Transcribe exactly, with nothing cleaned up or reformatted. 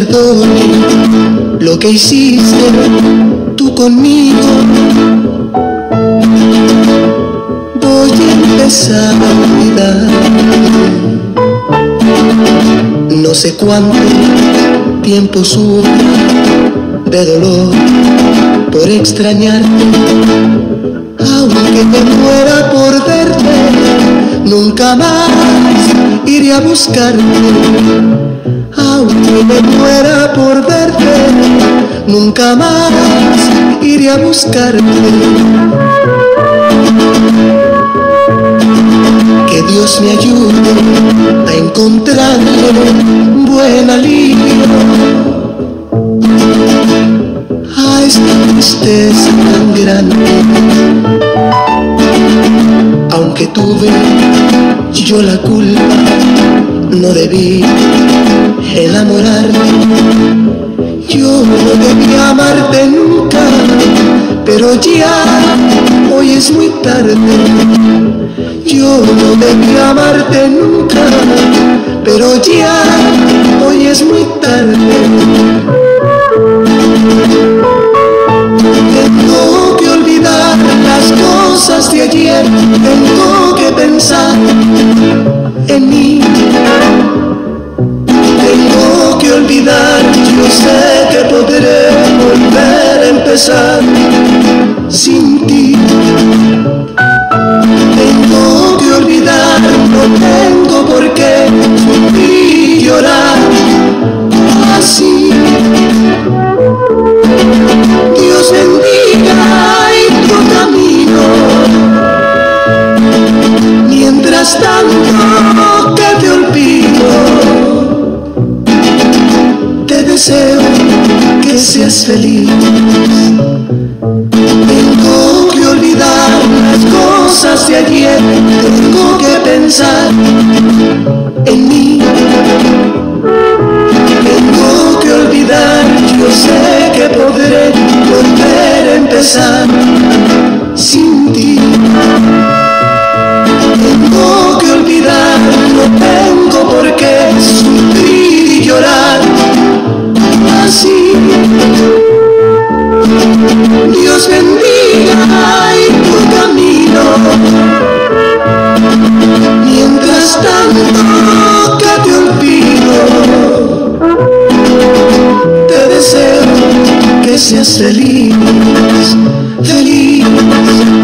perdone lo que hiciste tú conmigo. Voy a empezar a olvidar. No sé cuánto tiempo sufro de dolor por extrañarte. Aunque me muera por verte, nunca más iré a buscarte. Aunque me muera por verte, nunca más iré a buscarte. Que Dios me ayude a encontrarle buen alivio a esta tristeza tan grande. Aunque tuve yo la culpa, no debí enamorarme. Yo no debí amarte nunca, pero ya hoy es muy tarde. Yo no debí amarte nunca, pero ya hoy es muy tarde. Tengo que olvidar las cosas de ayer, tengo que pensar en mí. Tengo que olvidar, yo sé que podré volver a empezar sin ti. Tengo que olvidar, no tengo por qué sufrir y llorar así. Dios bendiga en tu camino. Mientras tanto que te olvido, te deseo que seas feliz. Tengo que olvidar las cosas de ayer, tengo que pensar en mí. Tengo que olvidar, yo sé que podré volver a empezar sin ti. Tengo que olvidar, no tengo por qué sufrir y llorar así. Dios bendiga en tu camino. Mientras tanto que te olvido, te deseo que seas feliz, feliz.